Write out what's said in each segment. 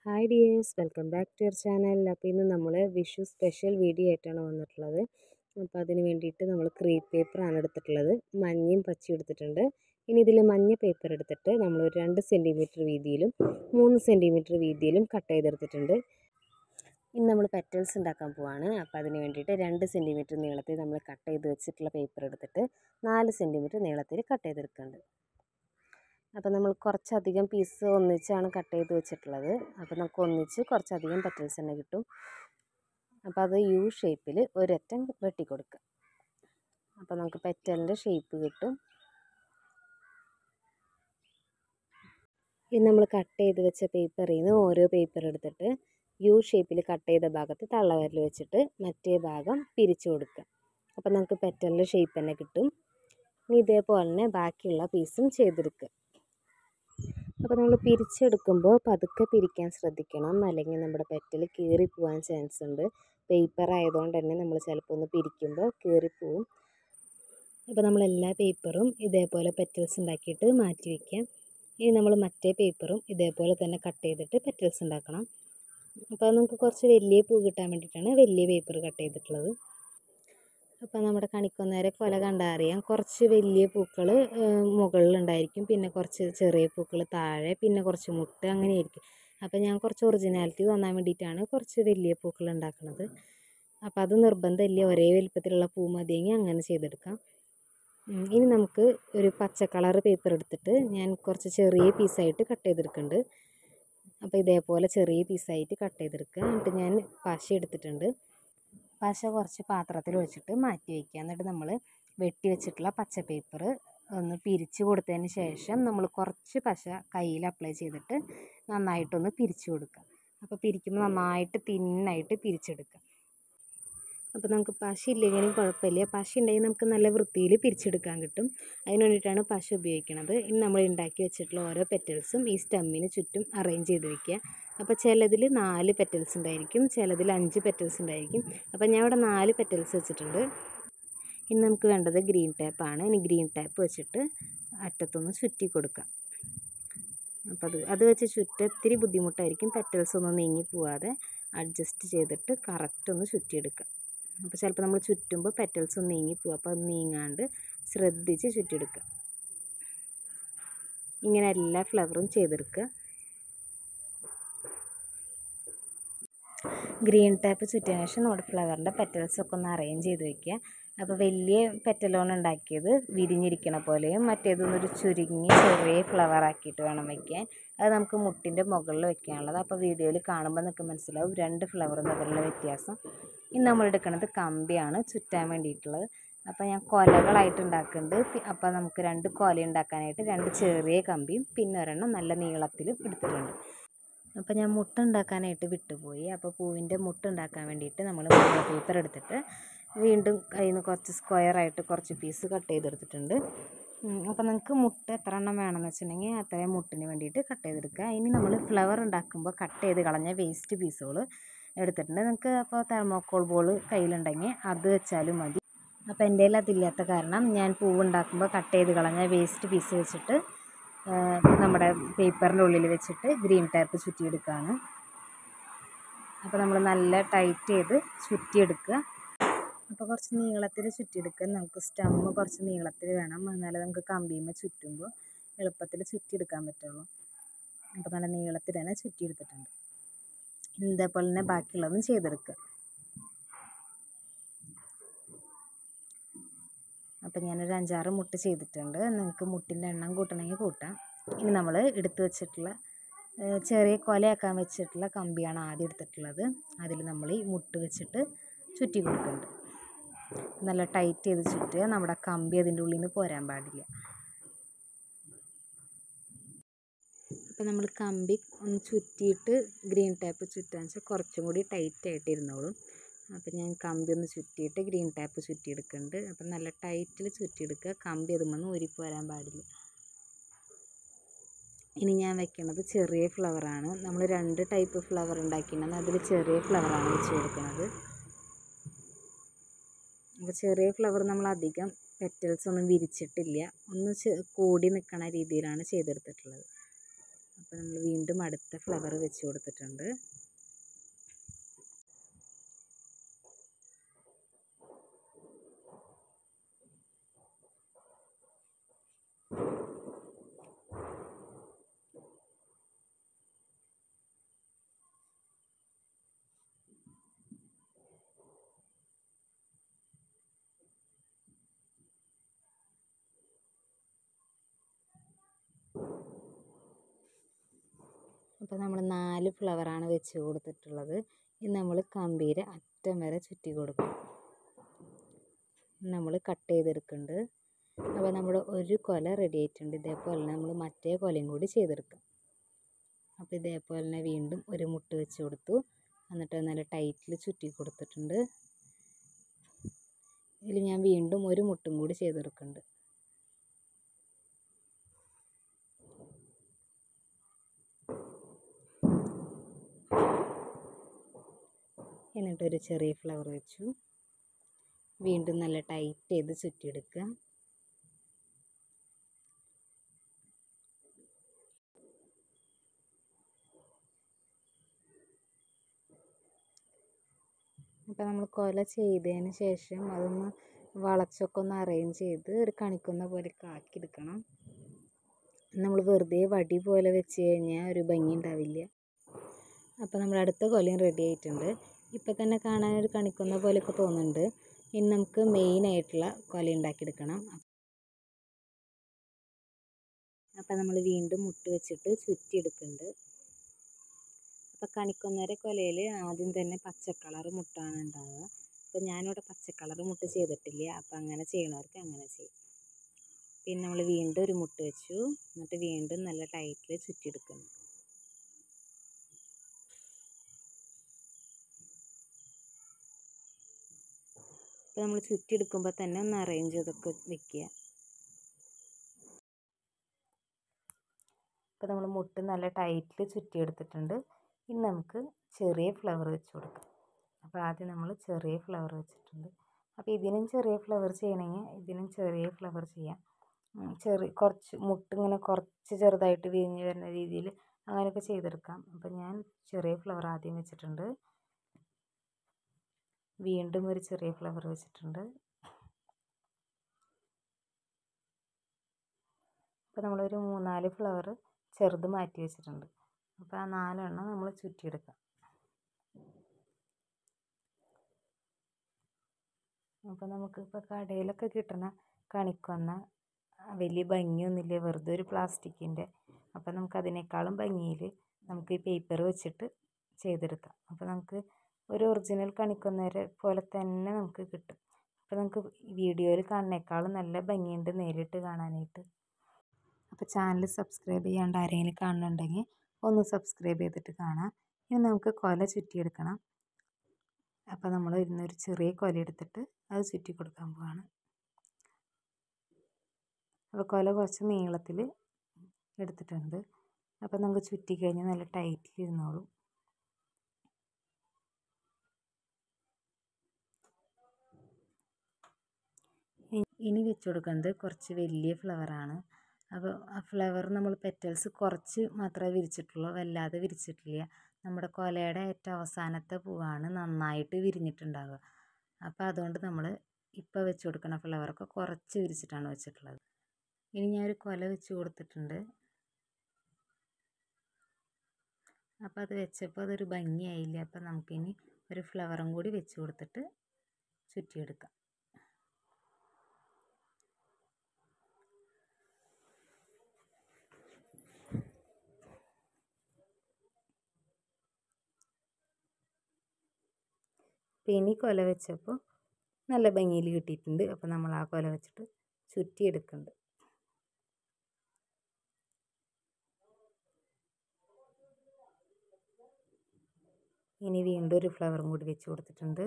Hi dears, welcome back to your channel. അപ്പോൾ ഇന്ന് നമ്മൾ വിഷു സ്പെഷ്യൽ വീഡിയോ ആയിട്ടാണ് വന്നിട്ടുള്ളത്. അപ്പോൾ അതിന് വേണ്ടിയിട്ട് നമ്മൾ ക്രീപ്പ് പേപ്പറാണ് എടുത്തിട്ടുള്ളത്. മഞ്ഞയും പച്ചയും എടുത്തിട്ടുണ്ട്. ഇനി ഇതിൽ മഞ്ഞ പേപ്പർ എടുത്തിട്ട് നമ്മൾ ഒരു 2 സെൻറ്റിമീറ്റർ വീതിയിലും 3 സെൻറ്റിമീറ്റർ വീതിയിലും കട്ട് ചെയ്തെടുത്തിട്ടുണ്ട്. ഇന്ന് നമ്മൾ പെറ്റൽസ് ഉണ്ടാക്കാൻ പോവാണ്. അപ്പോൾ അതിന് വേണ്ടിയിട്ട് 2 സെൻറ്റിമീറ്റർ നീളത്തിൽ നമ്മൾ കട്ട് ചെയ്ത് വെച്ചിട്ടുള്ള പേപ്പർ എടുത്തിട്ട് 4 സെൻറ്റിമീറ്റർ നീളത്തിൽ കട്ട് ചെയ്തെടുക്കുന്നുണ്ട്. അപ്പോൾ നമ്മൾ കുറച്ചധികം പീസ് ഒന്നിച്ചാണ് കട്ട് ചെയ്ത് വെച്ചിട്ടുള്ളത്. അപ്പോൾ നമുക്ക് ഒന്നിച്ച് കുറച്ചധികം പെറ്റൽസ് തന്നെ കിട്ടും. അപ്പോൾ അത് യു ഷേപ്പിൽ ഒരറ്റം വെട്ടിക്കൊടുക്കുക. അപ്പോൾ നമുക്ക് പെറ്റലിൻ്റെ ഷേപ്പ് കിട്ടും. ഇത് നമ്മൾ കട്ട് ചെയ്ത് വെച്ച പേപ്പറിൽ നിന്ന് ഓരോ പേപ്പർ എടുത്തിട്ട് യു ഷേപ്പിൽ കട്ട് ചെയ്ത ഭാഗത്ത് തള്ളവിരൽ വെച്ചിട്ട് മറ്റേ ഭാഗം പിരിച്ചു കൊടുക്കുക. അപ്പോൾ നമുക്ക് പെറ്റലിൻ്റെ ഷേപ്പ് തന്നെ കിട്ടും. ഇനി ഇതേപോലെ തന്നെ ബാക്കിയുള്ള പീസും ചെയ്തെടുക്കുക. അപ്പോൾ നമ്മൾ പിരിച്ചെടുക്കുമ്പോൾ പതുക്കെ പിരിക്കാൻ ശ്രദ്ധിക്കണം, അല്ലെങ്കിൽ നമ്മുടെ പെറ്റൽ കീറിപ്പോവാൻ ചാൻസ് ഉണ്ട്. പേപ്പർ ആയതുകൊണ്ട് തന്നെ നമ്മൾ ചിലപ്പോൾ ഒന്ന് പിരിക്കുമ്പോൾ കീറിപ്പോവും. അപ്പോൾ നമ്മൾ എല്ലാ പേപ്പറും ഇതേപോലെ പെറ്റൽസ് ഉണ്ടാക്കിയിട്ട് മാറ്റി വയ്ക്കാം. ഇനി നമ്മൾ മറ്റേ പേപ്പറും ഇതേപോലെ തന്നെ കട്ട് ചെയ്തിട്ട് പെറ്റൽസ് ഉണ്ടാക്കണം. അപ്പോൾ നമുക്ക് കുറച്ച് വലിയ പൂ കിട്ടാൻ വേണ്ടിയിട്ടാണ് വലിയ പേപ്പർ കട്ട് ചെയ്തിട്ടുള്ളത്. അപ്പോൾ നമ്മുടെ കണിക്കൊന്നേരെ കൊല കണ്ടാൽ അറിയാം, കുറച്ച് വലിയ പൂക്കൾ മുകളിലുണ്ടായിരിക്കും, പിന്നെ കുറച്ച് ചെറിയ പൂക്കൾ താഴെ, പിന്നെ കുറച്ച് മുട്ട്, അങ്ങനെയായിരിക്കും. അപ്പോൾ ഞാൻ കുറച്ച് ഒറിജിനാലിറ്റി തോന്നാൻ വേണ്ടിയിട്ടാണ് കുറച്ച് വലിയ പൂക്കൾ ഉണ്ടാക്കുന്നത്. അപ്പോൾ അത് നിർബന്ധമില്ല, ഒരേ വലിപ്പത്തിലുള്ള പൂ മതിയെങ്കിൽ അങ്ങനെ ചെയ്തെടുക്കാം. ഇനി നമുക്ക് ഒരു പച്ച കളർ പേപ്പർ എടുത്തിട്ട് ഞാൻ കുറച്ച് ചെറിയ പീസായിട്ട് കട്ട് ചെയ്തെടുക്കുന്നുണ്ട്. അപ്പോൾ ഇതേപോലെ ചെറിയ പീസായിട്ട് കട്ട് ചെയ്തെടുക്കുക. എന്നിട്ട് ഞാൻ പശ എടുത്തിട്ടുണ്ട്. പശ കുറച്ച് പാത്രത്തിൽ വെച്ചിട്ട് മാറ്റി വയ്ക്കുക. എന്നിട്ട് നമ്മൾ വെട്ടി വെച്ചിട്ടുള്ള പച്ച പേപ്പർ ഒന്ന് പിരിച്ച് കൊടുത്തതിന് ശേഷം നമ്മൾ കുറച്ച് പശ കയ്യിൽ അപ്ലൈ ചെയ്തിട്ട് നന്നായിട്ടൊന്ന് പിരിച്ചു കൊടുക്കുക. അപ്പോൾ പിരിക്കുമ്പോൾ നന്നായിട്ട് തിന്നായിട്ട് പിരിച്ചെടുക്കുക. അപ്പോൾ നമുക്ക് പശ ഇല്ലെങ്കിലും കുഴപ്പമില്ല, പശ ഉണ്ടെങ്കിൽ നമുക്ക് നല്ല വൃത്തിയിൽ പിരിച്ചെടുക്കാൻ കിട്ടും. അതിന് വേണ്ടിയിട്ടാണ് പശ ഉപയോഗിക്കുന്നത്. ഇനി നമ്മൾ ഉണ്ടാക്കി വെച്ചിട്ടുള്ള ഓരോ പെറ്റൽസും ഈ സ്റ്റെമ്മിന് ചുറ്റും അറേഞ്ച് ചെയ്ത് വയ്ക്കുക. അപ്പോൾ ചിലതിൽ 4 പെറ്റൽസ് ഉണ്ടായിരിക്കും, ചിലതിൽ 5 പെറ്റൽസ് ഉണ്ടായിരിക്കും. അപ്പോൾ ഞാൻ ഇവിടെ 4 പെറ്റൽസ് വെച്ചിട്ടുണ്ട്. ഇനി നമുക്ക് വേണ്ടത് ഗ്രീൻ ടാപ്പാണ്. ഇനി ഗ്രീൻ ടാപ്പ് വെച്ചിട്ട് അറ്റത്തൊന്ന് ചുറ്റി കൊടുക്കാം. അപ്പോൾ അത് വെച്ച് ചുറ്റാൻ ഇത്തിരി ബുദ്ധിമുട്ടായിരിക്കും. പെറ്റൽസ് ഒന്നും നീങ്ങി പോവാതെ അഡ്ജസ്റ്റ് ചെയ്തിട്ട് കറക്റ്റ് ഒന്ന് ചുറ്റിയെടുക്കുക. അപ്പോൾ ചിലപ്പോൾ നമ്മൾ ചുറ്റുമ്പോൾ പെറ്റൽസ് ഒന്ന് നീങ്ങി പോകും. അപ്പോൾ അത് നീങ്ങാണ്ട് ശ്രദ്ധിച്ച് ചുറ്റിയെടുക്കുക. ഇങ്ങനെ എല്ലാ ഫ്ലവറും ചെയ്തെടുക്കുക. ഗ്രീൻ ടാപ്പ് ചുറ്റിയതിന് ശേഷം നമ്മുടെ ഫ്ലവറിൻ്റെ പെറ്റൽസൊക്കെ ഒന്ന് അറേഞ്ച് ചെയ്ത് വയ്ക്കുക. അപ്പോൾ വലിയ പെറ്റലോണ് ഉണ്ടാക്കിയത് വിരിഞ്ഞിരിക്കണ പോലെയും മറ്റേതൊന്നൊരു ചുരുങ്ങി ചെറിയ ഫ്ലവർ ആക്കിയിട്ട് വേണം വയ്ക്കാൻ. അത് നമുക്ക് മുട്ടിൻ്റെ മുകളിൽ വയ്ക്കാനുള്ളത്. അപ്പോൾ വീഡിയോയിൽ കാണുമ്പോൾ നിങ്ങൾക്ക് മനസ്സിലാവും 2 ഫ്ലവർ തമ്മിലുള്ള വ്യത്യാസം. ഇനി നമ്മൾ എടുക്കുന്നത് കമ്പിയാണ് ചുറ്റാൻ വേണ്ടിയിട്ടുള്ളത്. അപ്പോൾ ഞാൻ കൊലകളായിട്ട് ഉണ്ടാക്കുന്നുണ്ട്. അപ്പോൾ നമുക്ക് 2 കൊല ഉണ്ടാക്കാനായിട്ട് 2 ചെറിയ കമ്പിയും പിന്നെ ഒരെണ്ണം നല്ല നീളത്തിലും എടുത്തിട്ടുണ്ട്. അപ്പോൾ ഞാൻ മുട്ട ഉണ്ടാക്കാനായിട്ട് വിട്ടുപോയി. അപ്പോൾ പൂവിൻ്റെ മുട്ട ഉണ്ടാക്കാൻ വേണ്ടിയിട്ട് നമ്മൾ മഞ്ഞ പേപ്പർ എടുത്തിട്ട് വീണ്ടും അതിൽ നിന്ന് കുറച്ച് സ്ക്വയറായിട്ട് കുറച്ച് പീസ് കട്ട് ചെയ്തെടുത്തിട്ടുണ്ട്. അപ്പോൾ നമുക്ക് മുട്ട എത്ര എണ്ണം വേണമെന്ന് വെച്ചിട്ടുണ്ടെങ്കിൽ അത്രയും മുട്ടിന് വേണ്ടിയിട്ട് കട്ട് ചെയ്തെടുക്കുക. ഇനി നമ്മൾ ഫ്ലവർ ഉണ്ടാക്കുമ്പോൾ കട്ട് ചെയ്ത് കളഞ്ഞ വേസ്റ്റ് പീസുകൾ എടുത്തിട്ടുണ്ട്. നിങ്ങൾക്ക് അപ്പോൾ തെർമോക്കോൾ ബോൾ കയ്യിലുണ്ടെങ്കിൽ അത് വെച്ചാലും മതി. അപ്പോൾ എൻ്റെ കയ്യിൽ അതില്ലാത്ത കാരണം ഞാൻ പൂവ് ഉണ്ടാക്കുമ്പോൾ കട്ട് ചെയ്ത് കളഞ്ഞ വേസ്റ്റ് പീസ് വെച്ചിട്ട് നമ്മുടെ പേപ്പറിൻ്റെ ഉള്ളിൽ വെച്ചിട്ട് ഗ്രീൻ ടാപ്പ് ചുറ്റിയെടുക്കുകയാണ്. അപ്പോൾ നമ്മൾ നല്ല ടൈറ്റ് ചെയ്ത് ചുറ്റിയെടുക്കുക. അപ്പോൾ കുറച്ച് നീളത്തിൽ ചുറ്റിയെടുക്കുക. നമുക്ക് സ്റ്റമ്മ് കുറച്ച് നീളത്തിൽ വേണം, എന്നാലേ നമുക്ക് കമ്പിയുമ്പോൾ ചുറ്റുമ്പോൾ എളുപ്പത്തിൽ ചുറ്റിയെടുക്കാൻ പറ്റുള്ളൂ. അപ്പോൾ നല്ല നീളത്തിൽ തന്നെ ചുറ്റിയെടുത്തിട്ടുണ്ട്. ഇതേപോലെ തന്നെ ബാക്കിയുള്ളതും ചെയ്തെടുക്കുക. അപ്പം ഞാനൊരു 5-6 മുട്ട ചെയ്തിട്ടുണ്ട്. നിങ്ങൾക്ക് മുട്ടിൻ്റെ എണ്ണം കൂട്ടണമെങ്കിൽ കൂട്ടാം. ഇനി നമ്മൾ എടുത്ത് വെച്ചിട്ടുള്ള ചെറിയ കൊലയാക്കാൻ വെച്ചിട്ടുള്ള കമ്പിയാണ് ആദ്യം എടുത്തിട്ടുള്ളത്. അതിൽ നമ്മൾ ഈ മുട്ട് വെച്ചിട്ട് ചുറ്റി കൊടുക്കുന്നുണ്ട്. നല്ല ടൈറ്റ് ചെയ്ത് ചുറ്റുക. നമ്മുടെ കമ്പി അതിൻ്റെ ഉള്ളിൽ നിന്ന് പോരാൻ പാടില്ല. അപ്പോൾ നമ്മൾ കമ്പി ഒന്ന് ചുറ്റിയിട്ട് ഗ്രീൻ ടാപ്പ് ചുറ്റാന്ന് വെച്ചാൽ കുറച്ചും കൂടി ടൈറ്റായിട്ട് ഇരുന്നോളും. അപ്പോൾ ഞാൻ കമ്പി ഒന്ന് ചുറ്റിയിട്ട് ഗ്രീൻ ടാപ്പ് ചുറ്റിയെടുക്കുന്നുണ്ട്. അപ്പം നല്ല ടൈറ്റിൽ ചുറ്റിയെടുക്കുക. കമ്പി അതുമെന്ന് ഊരിപ്പോരാൻ പാടില്ല. ഇനി ഞാൻ വെക്കുന്നത് ചെറിയ ഫ്ലവറാണ്. നമ്മൾ 2 ടൈപ്പ് ഫ്ലവർ ഉണ്ടാക്കിയിട്ടുണ്ടെങ്കിൽ അതിൽ ചെറിയ ഫ്ലവറാണ് വെച്ച് കൊടുക്കുന്നത്. അപ്പോൾ ചെറിയ ഫ്ലവർ നമ്മൾ അധികം പെറ്റൽസ് ഒന്നും വിരിച്ചിട്ടില്ല, ഒന്ന് കൂടി നിൽക്കണ രീതിയിലാണ് ചെയ്തെടുത്തിട്ടുള്ളത്. അപ്പോൾ നമ്മൾ വീണ്ടും അടുത്ത ഫ്ലവർ വെച്ച് കൊടുത്തിട്ടുണ്ട്. അപ്പോൾ നമ്മൾ 4 ഫ്ലവറാണ് വെച്ച് കൊടുത്തിട്ടുള്ളത്. ഇനി നമ്മൾ കമ്പിയുടെ അറ്റം വരെ ചുറ്റി കൊടുക്കും. നമ്മൾ കട്ട് ചെയ്തെടുക്കുന്നുണ്ട്. അപ്പോൾ നമ്മുടെ ഒരു കൊല റെഡി ആയിട്ടുണ്ട്. ഇതേപോലെ നമ്മൾ മറ്റേ കൊലയും കൂടി ചെയ്തെടുക്കാം. അപ്പോൾ ഇതേപോലെ തന്നെ വീണ്ടും ഒരു മുട്ട് വെച്ച് കൊടുത്തു. എന്നിട്ട് നല്ല ടൈറ്റിൽ ചുറ്റി കൊടുത്തിട്ടുണ്ട്. ഇതിൽ ഞാൻ വീണ്ടും ഒരു മുട്ടും കൂടി ചെയ്തെടുക്കുന്നുണ്ട്. എന്നിട്ടൊരു ചെറിയ ഫ്ലവർ വെച്ചു. വീണ്ടും നല്ല ടൈറ്റ് ചെയ്ത് ചുറ്റിയെടുക്കുക. അപ്പോൾ നമ്മൾ കൊല ചെയ്തതിന് ശേഷം അതൊന്ന് വളച്ചൊക്കെ ഒന്ന് അറേഞ്ച് ചെയ്ത് ഒരു കണിക്കുന്ന പോലെ ആക്കിയെടുക്കണം. നമ്മൾ വെറുതെ വടി പോലെ വെച്ച് കഴിഞ്ഞാൽ ഒരു ഭംഗി ഉണ്ടാവില്ല. അപ്പോൾ നമ്മുടെ അടുത്ത കൊലയും റെഡി ആയിട്ടുണ്ട്. ഇപ്പോൾ തന്നെ കാണാൻ ഒരു കണിക്കുന്ന പോലെയൊക്കെ തോന്നുന്നുണ്ട്. ഇനി നമുക്ക് മെയിനായിട്ടുള്ള കൊല ഉണ്ടാക്കിയെടുക്കണം. അപ്പോൾ നമ്മൾ വീണ്ടും മുട്ട് വെച്ചിട്ട് ചുറ്റിയെടുക്കുന്നുണ്ട്. അപ്പോൾ കണിക്കൊന്നര കൊലയിൽ ആദ്യം തന്നെ പച്ച കളർ മുട്ടാണ് ഉണ്ടാവുക. അപ്പോൾ ഞാനിവിടെ പച്ച കളർ മുട്ട് ചെയ്തിട്ടില്ല. അപ്പോൾ അങ്ങനെ ചെയ്യണവർക്ക് അങ്ങനെ ചെയ്യും. പിന്നെ നമ്മൾ വീണ്ടും ഒരു മുട്ട് വെച്ചു. എന്നിട്ട് വീണ്ടും നല്ല ടൈറ്റിൽ ചുറ്റിയെടുക്കുന്നു. അപ്പോൾ നമ്മൾ ചുറ്റിയെടുക്കുമ്പോൾ തന്നെ ഒന്ന് അറേഞ്ച് ചെയ്തൊക്കെ വെക്കുക. അപ്പോൾ നമ്മൾ മുട്ട് നല്ല ടൈറ്റിൽ ചുറ്റിയെടുത്തിട്ടുണ്ട്. ഇനി നമുക്ക് ചെറിയ ഫ്ലവർ വെച്ച് കൊടുക്കാം. അപ്പോൾ ആദ്യം നമ്മൾ ചെറിയ ഫ്ലവർ വെച്ചിട്ടുണ്ട്. അപ്പോൾ ഇതിനും ചെറിയ ഫ്ലവർ ചെയ്യണമെങ്കിൽ ഇതിനും ചെറിയ ഫ്ലവർ ചെയ്യാം. കുറച്ച് മുട്ടിങ്ങനെ കുറച്ച് ചെറുതായിട്ട് വിരിഞ്ഞ് വരുന്ന രീതിയിൽ അങ്ങനെയൊക്കെ ചെയ്തെടുക്കാം. അപ്പോൾ ഞാൻ ചെറിയ ഫ്ലവർ ആദ്യം വെച്ചിട്ടുണ്ട്. വീണ്ടും ഒരു ചെറിയ ഫ്ലവർ വെച്ചിട്ടുണ്ട്. അപ്പോൾ നമ്മളൊരു 3-4 ഫ്ലവർ ചെറുത് മാറ്റി വെച്ചിട്ടുണ്ട്. അപ്പോൾ ആ 4 എണ്ണം നമ്മൾ ചുറ്റിയെടുക്കാം. അപ്പോൾ നമുക്കിപ്പോൾ കടയിലൊക്കെ കിട്ടുന്ന കണിക്കൊന്ന വലിയ ഭംഗിയൊന്നുമില്ല, വെറുതെ ഒരു പ്ലാസ്റ്റിക്കിൻ്റെ. അപ്പോൾ നമുക്കതിനേക്കാളും ഭംഗിയിൽ നമുക്ക് ഈ പേപ്പർ വെച്ചിട്ട് ചെയ്തെടുക്കാം. അപ്പോൾ നമുക്ക് ഒരു ഒറിജിനൽ കണിക്കൊന്നേരെ പോലെ തന്നെ നമുക്ക് കിട്ടും. അപ്പോൾ നമുക്ക് വീഡിയോയിൽ കാണുന്നേക്കാളും നല്ല ഭംഗിയുണ്ട് നേരിട്ട് കാണാനായിട്ട്. അപ്പോൾ ചാനൽ സബ്സ്ക്രൈബ് ചെയ്യാണ്ട് ആരെങ്കിലും കാണുന്നുണ്ടെങ്കിൽ ഒന്ന് സബ്സ്ക്രൈബ് ചെയ്തിട്ട് കാണാം. ഇനി നമുക്ക് കൊല ചുറ്റിയെടുക്കണം. അപ്പോൾ നമ്മൾ ഇരുന്നൊരു ചെറിയ കൊല എടുത്തിട്ട് അത് ചുറ്റി കൊടുക്കാൻ പോവാണ്. അപ്പോൾ കൊല കുറച്ച് നീളത്തിൽ എടുത്തിട്ടുണ്ട്. അപ്പോൾ നമുക്ക് ചുറ്റി കഴിഞ്ഞാൽ നല്ല ടൈറ്റിൽ ഇരുന്നോളും. ഇനി വെച്ച് കൊടുക്കുന്നത് കുറച്ച് വലിയ ഫ്ലവറാണ്. അപ്പോൾ ആ ഫ്ലവർ നമ്മൾ പെറ്റൽസ് കുറച്ച് മാത്രമേ വിരിച്ചിട്ടുള്ളൂ, വല്ലാതെ വിരിച്ചിട്ടില്ല. നമ്മുടെ കൊലയുടെ ഏറ്റവും അവസാനത്തെ പൂവാണ് നന്നായിട്ട് വിരിഞ്ഞിട്ടുണ്ടാവുക. അപ്പോൾ അതുകൊണ്ട് നമ്മൾ ഇപ്പോൾ വെച്ച് കൊടുക്കുന്ന ഫ്ലവറൊക്കെ കുറച്ച് വിരിച്ചിട്ടാണ് വെച്ചിട്ടുള്ളത്. ഇനി ഞാനൊരു കൊല വെച്ച് കൊടുത്തിട്ടുണ്ട്. അപ്പോൾ അത് വെച്ചപ്പോൾ അതൊരു ഭംഗിയായില്ല. അപ്പോൾ നമുക്കിനി ഒരു ഫ്ലവറും കൂടി വെച്ച് കൊടുത്തിട്ട് ചുറ്റിയെടുക്കാം. അപ്പോൾ ഇനി കൊല വെച്ചപ്പോൾ നല്ല ഭംഗിയിൽ കിട്ടിയിട്ടുണ്ട്. അപ്പോൾ നമ്മൾ ആ കൊല വെച്ചിട്ട് ചുറ്റിയെടുക്കുന്നുണ്ട്. ഇനി വീണ്ടും ഒരു ഫ്ലവറും കൂടി വെച്ച് കൊടുത്തിട്ടുണ്ട്.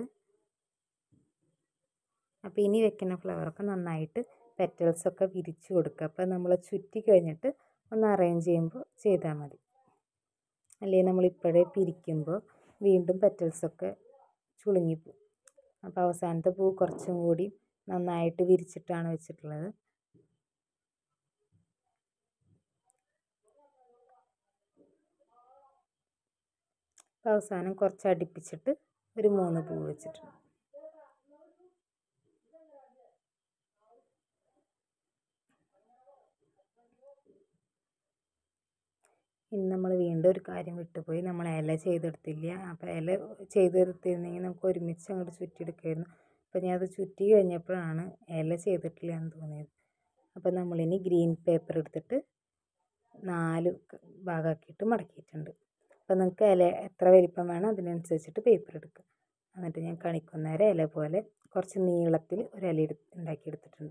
അപ്പോൾ ഇനി വെക്കുന്ന ഫ്ലവറൊക്കെ നന്നായിട്ട് പെറ്റൽസൊക്കെ വിരിച്ച് കൊടുക്കുക. അപ്പോൾ നമ്മൾ ചുറ്റി കഴിഞ്ഞിട്ട് ഒന്ന് അറേഞ്ച് ചെയ്യുമ്പോൾ ചെയ്താൽ മതി. അല്ലെങ്കിൽ നമ്മളിപ്പോഴേ പിരിക്കുമ്പോൾ വീണ്ടും പെറ്റൽസൊക്കെ ചുളുങ്ങിപ്പോവും. അപ്പോൾ അവസാനത്തെ പൂ കുറച്ചും കൂടി നന്നായിട്ട് വിരിച്ചിട്ടാണ് വെച്ചിട്ടുള്ളത്. അപ്പോൾ അവസാനം കുറച്ച് അടുപ്പിച്ചിട്ട് ഒരു 3 പൂ വെച്ചിട്ടുണ്ട്. ഇനി നമ്മൾ വീണ്ടും ഒരു കാര്യം വിട്ടുപോയി, നമ്മൾ ഇല ചെയ്തെടുത്തില്ല. അപ്പോൾ ഇല ചെയ്തെടുത്തിരുന്നെങ്കിൽ നമുക്ക് ഒരുമിച്ച് അങ്ങോട്ട് ചുറ്റിയെടുക്കായിരുന്നു. അപ്പോൾ ഞാൻ അത് ചുറ്റി കഴിഞ്ഞപ്പോഴാണ് ഇല ചെയ്തിട്ടില്ല എന്ന് തോന്നിയത്. അപ്പോൾ നമ്മളിനി ഗ്രീൻ പേപ്പർ എടുത്തിട്ട് 4 ഭാഗമാക്കിയിട്ട് മടക്കിയിട്ടുണ്ട്. അപ്പോൾ നിങ്ങൾക്ക് ഇല എത്ര വലിപ്പം വേണം അതിനനുസരിച്ചിട്ട് പേപ്പർ എടുക്കുക. എന്നിട്ട് ഞാൻ കണിക്കൊന്നേരം ഇല പോലെ കുറച്ച് നീളത്തിൽ ഒരു ഇല ഉണ്ടാക്കിയെടുത്തിട്ടുണ്ട്.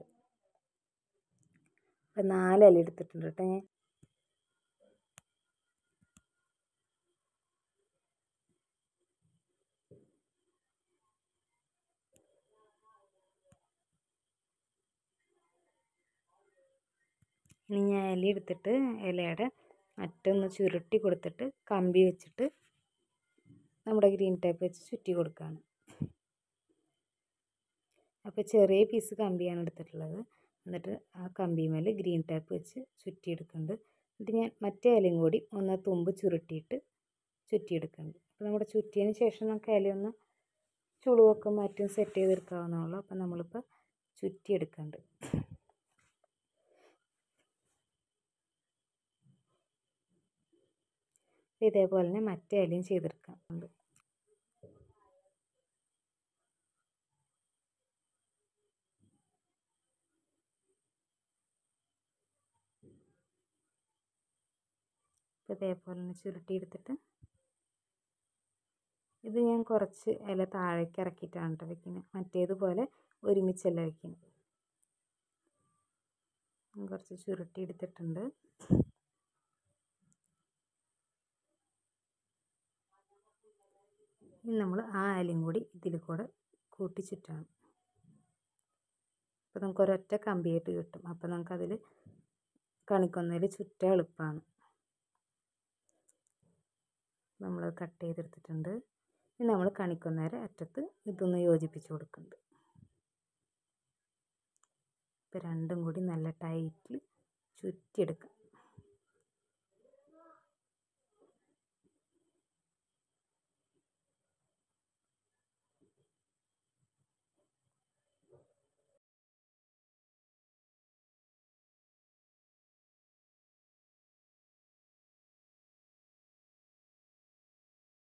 അപ്പോൾ 4 ഇല എടുത്തിട്ടുണ്ട് കേട്ടോ ഞാൻ. ഇനി ഞാൻ ഇല എടുത്തിട്ട് ഇലയുടെ അറ്റൊന്ന് ചുരുട്ടി കൊടുത്തിട്ട് കമ്പി വെച്ചിട്ട് നമ്മുടെ ഗ്രീൻ ടേപ്പ് വെച്ച് ചുറ്റി കൊടുക്കുകയാണ്. അപ്പോൾ ചെറിയ പീസ് കമ്പിയാണ് എടുത്തിട്ടുള്ളത്. എന്നിട്ട് ആ കമ്പിമേൽ ഗ്രീൻ ടേപ്പ് വെച്ച് ചുറ്റിയെടുക്കുന്നുണ്ട്. എന്നിട്ട് ഞാൻ മറ്റേ ഇലയും കൂടി ഒന്ന് തുമ്പ് ചുരുട്ടിയിട്ട് ചുറ്റിയെടുക്കുന്നുണ്ട്. അപ്പോൾ നമ്മുടെ ചുറ്റിയതിന് ശേഷം നമുക്ക് ഇലയൊന്ന് ചുളുവൊക്കെ മാറ്റി സെറ്റ് ചെയ്തെടുക്കാവുന്നതുള്ളൂ. അപ്പോൾ നമ്മളിപ്പോൾ ചുറ്റിയെടുക്കുന്നുണ്ട്. ഇതേപോലെ തന്നെ മറ്റേ ഇലയും ചെയ്തെടുക്കാറുണ്ട്. അപ്പോൾ ഇതേപോലെ തന്നെ ചുരുട്ടിയെടുത്തിട്ട് ഇത് ഞാൻ കുറച്ച് ഇല താഴേക്ക് ഇറക്കിയിട്ടാണ് കേട്ടോ വെക്കുന്നത്. മറ്റേതുപോലെ ഒരുമിച്ചല്ല വെക്കുന്നത്. കുറച്ച് ചുരുട്ടിയെടുത്തിട്ടുണ്ട്. ഇനി നമ്മൾ ആ ഇലയും കൂടി ഇതിൽ കൂടെ കൂട്ടി ചുറ്റണം. അപ്പോൾ നമുക്ക് ഒരൊറ്റ കമ്പിയായിട്ട് കിട്ടും. അപ്പോൾ നമുക്കതിൽ കണിക്കൊന്നയിൽ ചുറ്റാൻ എളുപ്പമാണ്. നമ്മൾ കട്ട് ചെയ്തെടുത്തിട്ടുണ്ട്. ഇനി നമ്മൾ കണിക്കൊന്നേരെ അറ്റത്ത് ഇതൊന്ന് യോജിപ്പിച്ച് കൊടുക്കുന്നുണ്ട്. ഇപ്പോൾ രണ്ടും കൂടി നല്ല ടൈറ്റിൽ ചുറ്റിയെടുക്കുക.